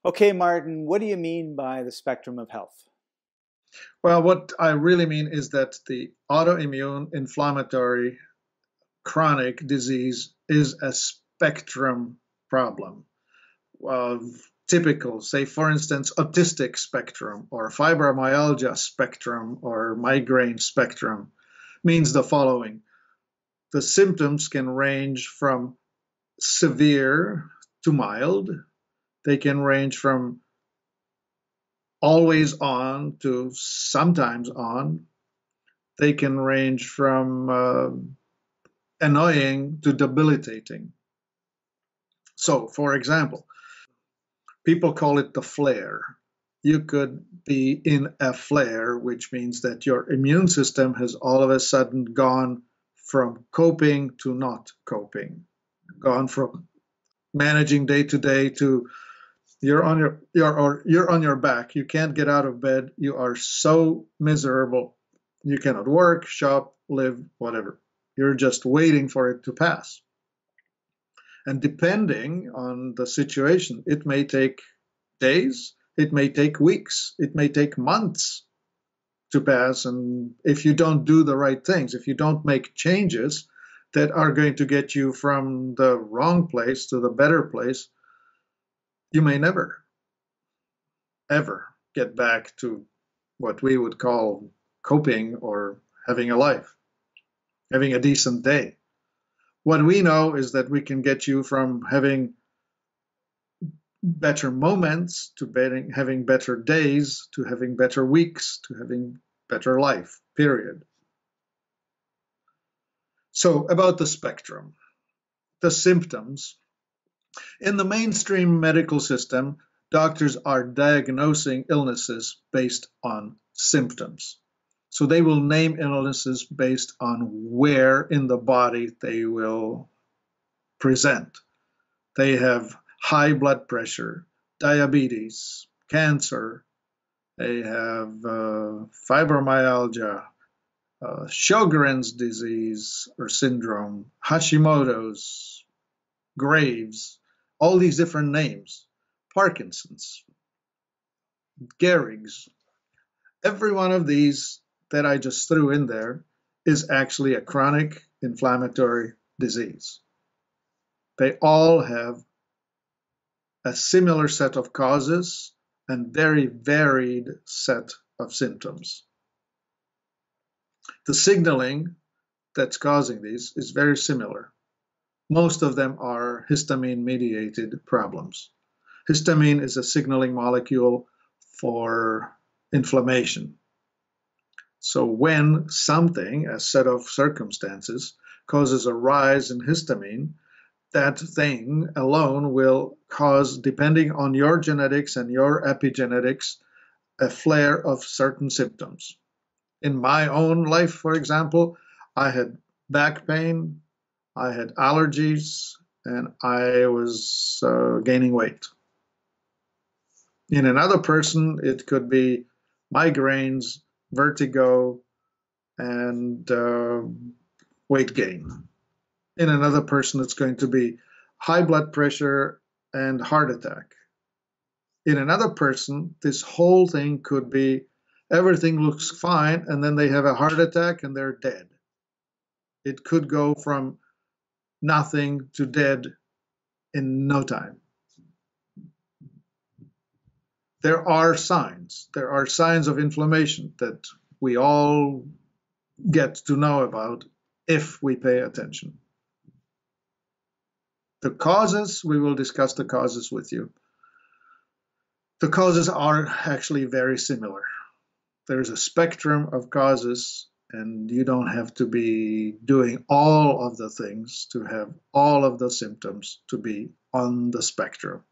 Okay, Martin, what do you mean by the spectrum of health? Well, what I really mean is that the autoimmune, inflammatory, chronic disease is a spectrum problem of typical, say, for instance, autistic spectrum or fibromyalgia spectrum or migraine spectrum means the following. The symptoms can range from severe to mild. They can range from always on to sometimes on. They can range from annoying to debilitating. So, for example, people call it the flare. You could be in a flare, which means that your immune system has all of a sudden gone from coping to not coping, gone from managing day to day to you're on your back. You can't get out of bed. You are so miserable. You cannot work, shop, live, whatever. You're just waiting for it to pass. And depending on the situation, it may take days, it may take weeks, it may take months to pass. And if you don't do the right things, if you don't make changes that are going to get you from the wrong place to the better place, you may never, ever get back to what we would call coping or having a life, having a decent day. What we know is that we can get you from having better moments to having better days to having better weeks to having better life, period. So, about the spectrum, the symptoms. In the mainstream medical system, doctors are diagnosing illnesses based on symptoms. So they will name illnesses based on where in the body they will present. They have high blood pressure, diabetes, cancer, they have fibromyalgia, Sjogren's disease or syndrome, Hashimoto's, Graves, all these different names, Parkinson's, Gehrig's. Every one of these that I just threw in there is actually a chronic inflammatory disease. They all have a similar set of causes and very varied set of symptoms. The signaling that's causing these is very similar. Most of them are histamine-mediated problems. Histamine is a signaling molecule for inflammation. So when something, a set of circumstances, causes a rise in histamine, that thing alone will cause, depending on your genetics and your epigenetics, a flare of certain symptoms. In my own life, for example, I had back pain, I had allergies, and I was gaining weight. In another person, it could be migraines, vertigo, and weight gain. In another person, it's going to be high blood pressure and heart attack. In another person, this whole thing could be everything looks fine, and then they have a heart attack and they're dead. It could go from nothing to dead in no time. There are signs. There are signs of inflammation that we all get to know about if we pay attention. The causes, we will discuss the causes with you. The causes are actually very similar. There's a spectrum of causes, and you don't have to be doing all of the things to have all of the symptoms to be on the spectrum.